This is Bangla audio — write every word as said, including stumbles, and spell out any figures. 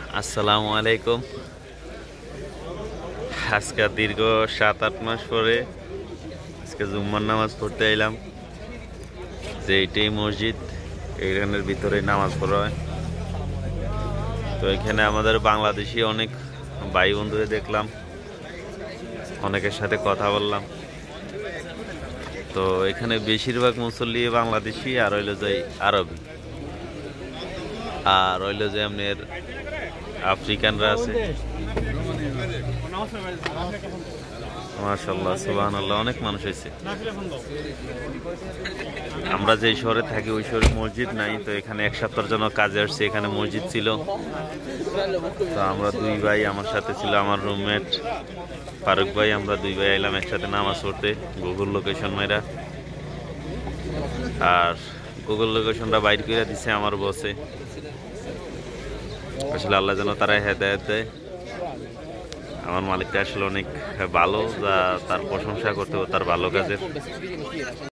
আসসালামু আলাইকুম। আজকে দীর্ঘ সাত আট মাস পরে আজকে জুম্মার নামাজ পড়তে এলাম। যে এইটাই মসজিদ, এইখানের ভিতরে নামাজ পড়া হয়। তো এখানে আমাদের বাংলাদেশি অনেক ভাই বন্ধুরে দেখলাম, অনেকের সাথে কথা বললাম। তো এখানে বেশিরভাগ মুসল্লি বাংলাদেশি, আর হইলো যে আরবি, আর হইলো যে আপনার আফ্রিকানরা আছে। মাশাআল্লাহ, সুবহানাল্লাহ, অনেক মানুষ হয়েছে। আমরা যে শহরে থাকি ওই শহরে মসজিদ নাই, তো এখানে এক সপ্তাহের জন্য কাজে আসছি, এখানে মসজিদ ছিল। তো আমরা দুই ভাই, আমার সাথে ছিল আমার রুমমেট ফারুক ভাই, আমরা দুই ভাই এলাম একসাথে নামাজ পড়তে গুগল লোকেশন মাইরা। আর গুগল লোকেশনটা বাইর করে দিছে আমার বসে। আসলে আল্লাহ যেন তারা হেদায়েত দেয়। আমার মালিকটা আসলে অনেক ভালো, যা তার প্রশংসা করতে হবে তার ভালো কাজের।